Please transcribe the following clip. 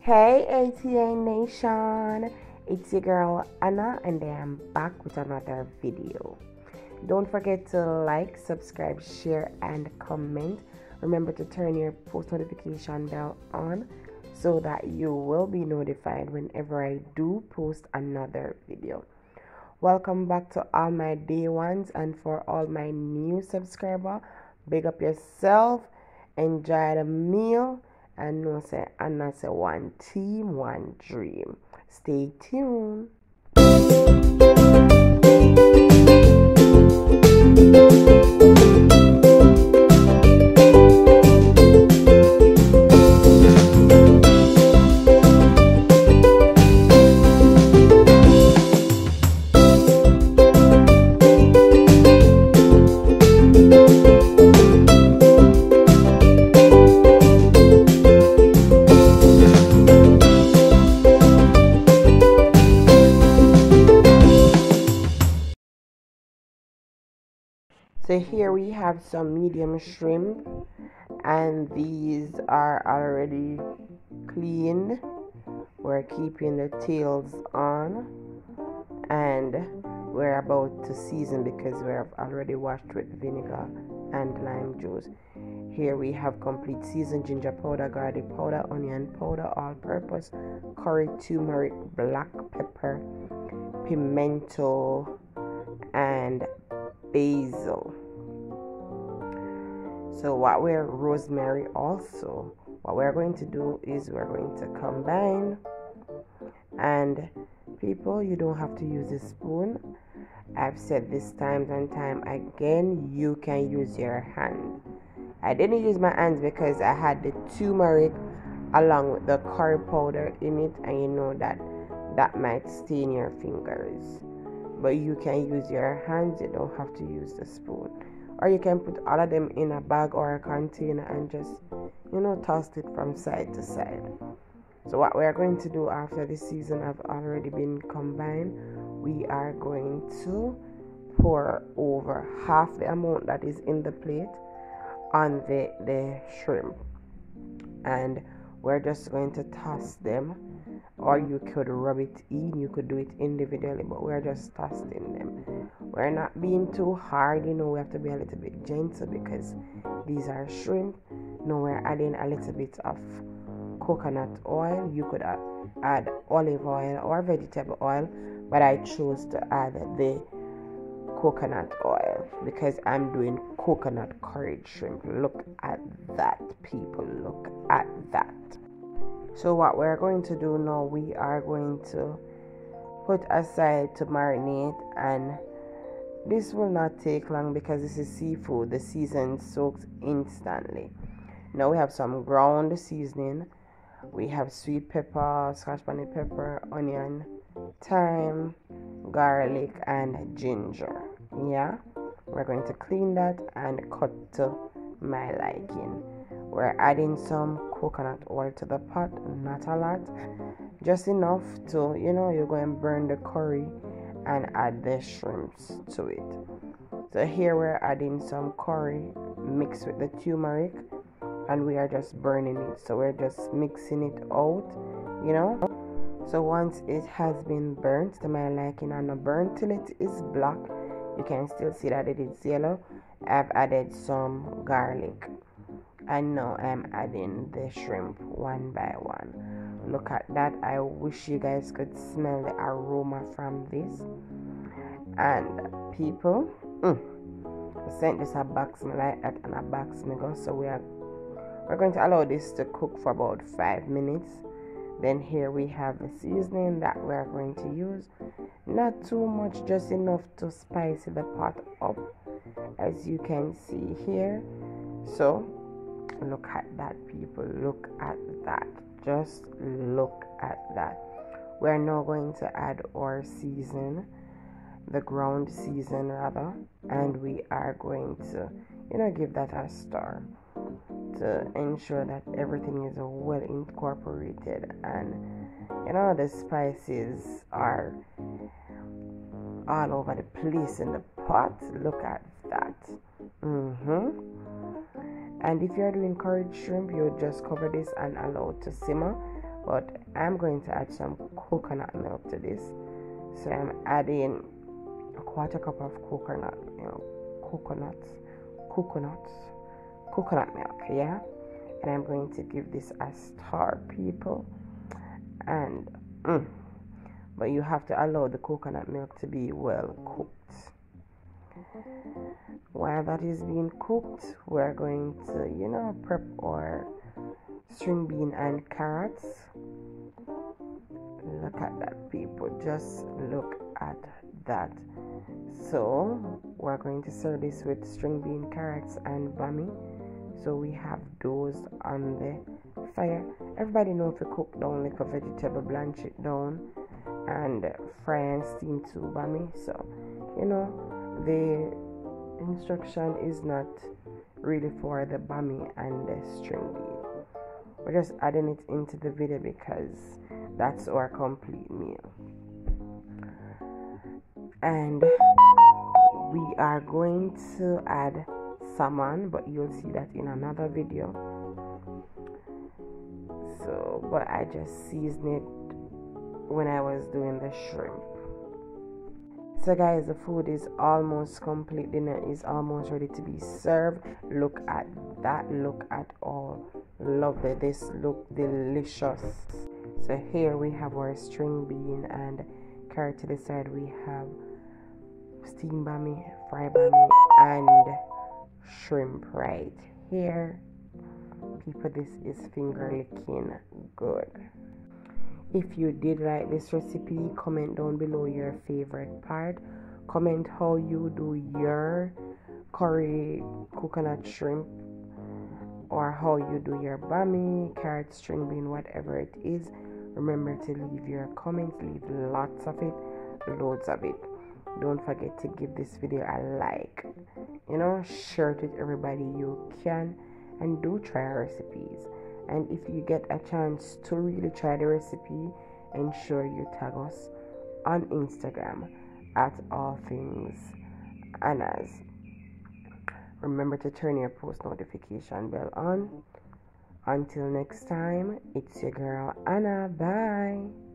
Hey ATA Nation, it's your girl Anna and I am back with another video. Don't forget to like, subscribe, share and comment. Remember to turn your post notification bell on so that you will be notified whenever I do post another video. Welcome back to all my day ones, and for all my new subscriber, big up yourself, enjoy the meal, and know say Anna say one team, one dream. Stay tuned. So here we have some medium shrimp, and these are already cleaned. We're keeping the tails on, and we're about to season because we have already washed with vinegar and lime juice. Here we have complete seasoned ginger powder, garlic powder, onion powder, all-purpose, curry, turmeric, black pepper, pimento, and basil. So what we're rosemary also. What we're going to do is we're going to combine, and people, you don't have to use a spoon. I've said this time and time again, you can use your hand. I didn't use my hands because I had the turmeric along with the curry powder in it, and you know that might stain your fingers. But you can use your hands, you don't have to use the spoon. Or you can put all of them in a bag or a container and just, toss it from side to side. So what we are going to do after this season have already been combined, we are going to pour over half the amount that is in the plate on the shrimp. And we're just going to toss them, or you could rub it in, you could do it individually, but we're just tossing them. We're not being too hard, we have to be a little bit gentle because these are shrimp. Now we're adding a little bit of coconut oil. You could add olive oil or vegetable oil, but I chose to add the coconut oil because I'm doing coconut curried shrimp. Look at that, people, look at that. So what we're going to do now, we are going to put aside to marinate, and this will not take long because this is seafood. The season soaks instantly. Now we have some ground seasoning. We have sweet pepper, scotch bonnet pepper, onion, thyme, garlic, and ginger. Yeah, we're going to clean that and cut to my liking. We're adding some coconut oil to the pot, not a lot, just enough to, you're going to burn the curry and add the shrimps to it. So here we're adding some curry mixed with the turmeric, and we are just burning it. So we're just mixing it out, So once it has been burnt to my liking, and not burnt till it is black, you can still see that it is yellow. I've added some garlic, and now I'm adding the shrimp one by one. Look at that. I wish you guys could smell the aroma from this. And people, I sent this a box me like that and a box me go. So we're going to allow this to cook for about 5 minutes. Then here we have the seasoning that we're going to use. Not too much, just enough to spice the pot up, as you can see here. So look at that, people, look at that, just look at that. We're now going to add our season, the ground season rather, and we are going to give that a stir to ensure that everything is well incorporated, and the spices are all over the place in the pot. Look at that. And if you're doing curried shrimp, you would just cover this and allow it to simmer but I'm going to add some coconut milk to this. So I'm adding a quarter cup of coconut milk, coconut milk, yeah. And I'm going to give this a stir, people. And but you have to allow the coconut milk to be well cooked. While that is being cooked, we're going to prep our string bean and carrots. Look at that, people, just look at that. So we're going to serve this with string bean, carrots and bami. So we have those on the fire. Everybody knows to cook down like a vegetable, blanch it down and fry and steam to bami. So the instruction is not really for the bami and the string bean. We're just adding it into the video because that's our complete meal. And we are going to add salmon, but you'll see that in another video. So, but I just seasoned it when I was doing the shrimp. So guys, the food is almost complete. Dinner is almost ready to be served. Look at that. Look at all lovely. This look delicious. So here we have our string bean and carrot. To the side we have steamed bami, fried bami, and shrimp right here. People, this is finger licking good. If you did like this recipe, comment down below your favorite part. Comment how you do your curry coconut shrimp, or how you do your bami, carrot, string bean, whatever it is. Remember to leave your comments. Leave lots of it, loads of it. Don't forget to give this video a like. Share it with everybody you can, and do try our recipes. And if you get a chance to really try the recipe, ensure you tag us on Instagram at All Things Anna's. Remember to turn your post notification bell on. Until next time, it's your girl Anna. Bye.